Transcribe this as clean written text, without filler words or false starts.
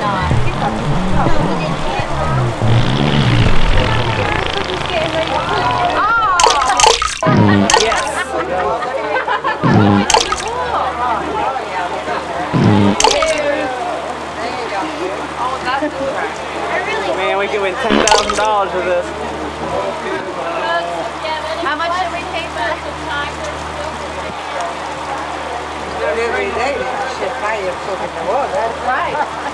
Man, we could win $10,000 for this. How much should we pay for the time? Every day, she fire cooking the water. Right.